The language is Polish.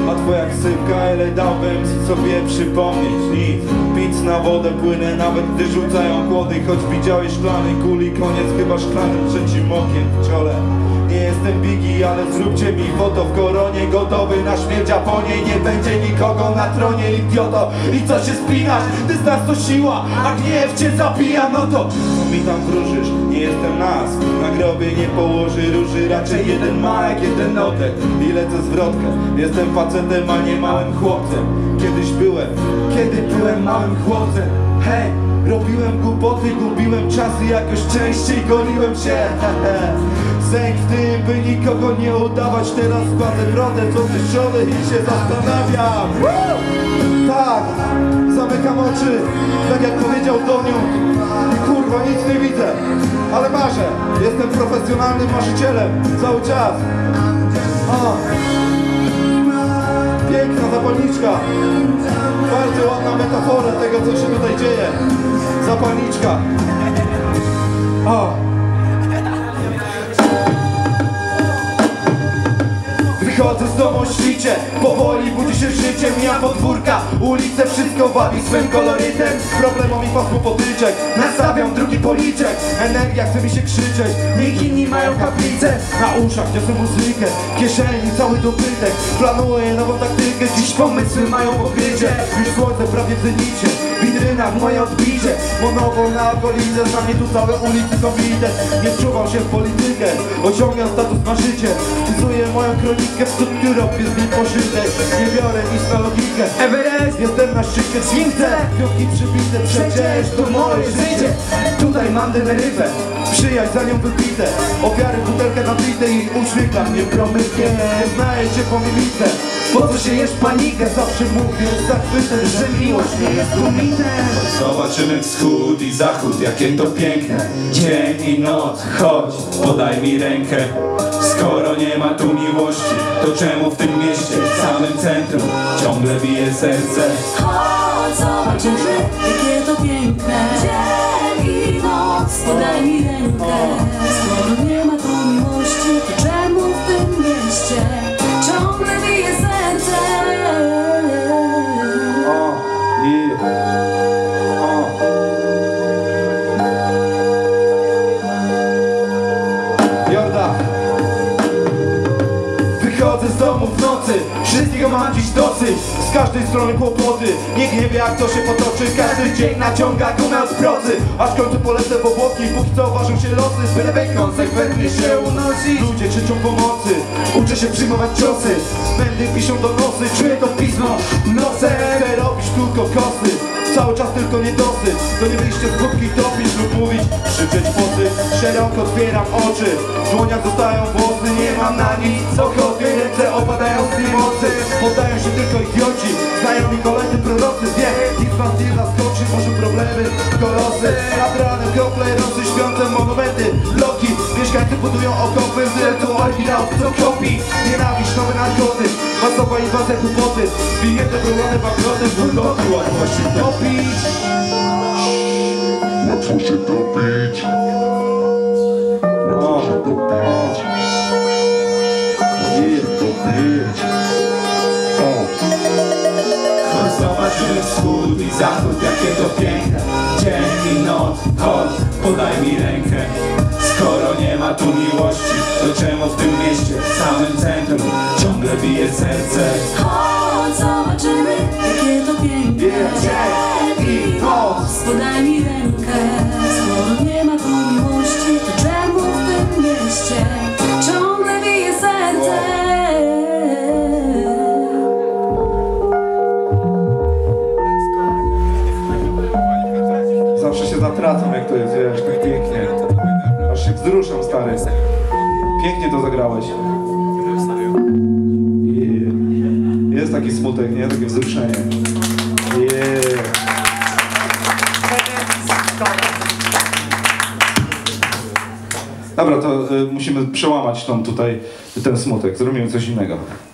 A twoja ksywka, ile dałbym sobie przypomnieć. Nic, pic na wodę płynę, nawet gdy rzucają kłody. Choć widziałeś szklany kuli, koniec chyba szklanym trzecim okiem w czole. Nie jestem Biggie, ale zróbcie mi foto w koronie. Gotowy na śmierć, a po niej nie będzie nikogo na tronie, idioto. I co się spinasz? Dystans to siła, a gniew cię zabija. No to mi tam wróżysz, nie jestem nas. Na grobie nie położy róży, raczej jeden małek, jeden oddech i lecę zwrotkę. Jestem facetem, a nie małym chłopcem. Kiedy byłem małym chłopcem. Hej, robiłem głupoty, gubiłem czas i jakoś częściej goliłem się. Sęk w tym, by nikogo nie udawać. Teraz kładę brodę co wyszczony i się zastanawiam. Tak, zamykam oczy, tak jak powiedział Doniu. I kurwa, nic nie widzę, ale marzę. Jestem profesjonalnym marzycielem cały czas. Piękna zapalniczka. Bardzo ładna metafora tego, co się tutaj dzieje. Zapalniczka. Wychodzę z domu o świcie, powoli budzi się życie. Mijam podwórka, ulice, wszystko wabi swym kolorytem. Problemom i pasmu potyczek, nastawiam drugi policzek. Energia chce mi się krzyczeć, niech inni mają kaplicę. Na uszach niosę muzykę, w kieszeni cały dobytek. Planuję nową taktykę, dziś pomysły mają pokrycie. Już słońce prawie w zenicie, w witrynach moje odbicie. Monopol na okolice, za mnie tu całe ulicy są bite. Nie wczuwam się w politykę, osiągam status marzyciel. Wpisuję moją kronikę w strukturę, jest mi pożytek. Nie biorę nic na logikę. Everest, jestem na szczycie słońce. Kropki przybite, przecież to moje życie. Tutaj mam denerywę, przyjaźń za nią wybite. Ofiary butelkę nabite i uśmiech dla mnie promykiem. Znaję cię po mimice, po co siejesz panikę? Zawsze mówię z zachwytem, że miłość nie jest umitem. Zobaczymy wschód i zachód, jakie to piękne. Dzień i noc, chodź, podaj mi rękę. Skoro nie ma tu miłości, to czemu w tym mieście, w samym centrum, ciągle bije serce? Chodź, zobaczymy, jakie to piękne. Dzień i noc, podaj mi rękę. Skoro nie ma tu miłości, to czemu w tym mieście ciągle bije serce? Jorda. Wychodzę z domu w nocy, wszystkiego mam dziś dosyć. Z każdej strony kłopoty, nikt nie wie jak to się potoczy. Każdy dzień naciąga gumę od procy, aż w końcu polecę w obłoki. Póki co ważą się losy, byle konsekwentnie się unosić. Ludzie krzyczą pomocy, uczę się przyjmować ciosy. Będy piszą donosy, czuję to pismo nosem. Chcę robić tylko kosy, cały czas tylko niedosyt. To nie wyjście z budki topić lub mówić, krzyczeć poty. Szeroko otwieram oczy, w dłoniach zostają włosy. Nie mam na nic ochoty, ręce opadają z niemocy. Poddają się tylko idioci, znają mi koledzy prorocy. Wiem, nic was nie zaskoczy, może problemy, kolosy. Nad ranem krople, rosy, śpiące monumenty, bloki. Mieszkańcy budują okopy, zresztą oryginał, co kopi. Nienawiść, nowy narkotyk, masowa inwazja głupoty. Zwinięte, bronione bankroty, buldogi, łatwo się topić. Łatwo się topić. Łatwo się topić. Chodź, zobaczymy wschód i zachód, jakie to piękne. Dzień i noc, chodź, podaj mi rękę. Skoro nie ma tu miłości, to czemu w tym mieście, w samym centrum, ciągle bije serce? Chodź, zobaczymy, jakie to piękne. Dzień i noc, podaj mi rękę. Skoro nie ma tu miłości, to czemu w tym mieście ciągle bije serce? Zawsze się zatracam jak to jest, wiesz, tak pięknie. Aż się wzruszam, stary. Pięknie to zagrałeś. Jest taki smutek, nie? Takie wzruszenie. Dobra, to musimy przełamać ten smutek. Zrobimy coś innego.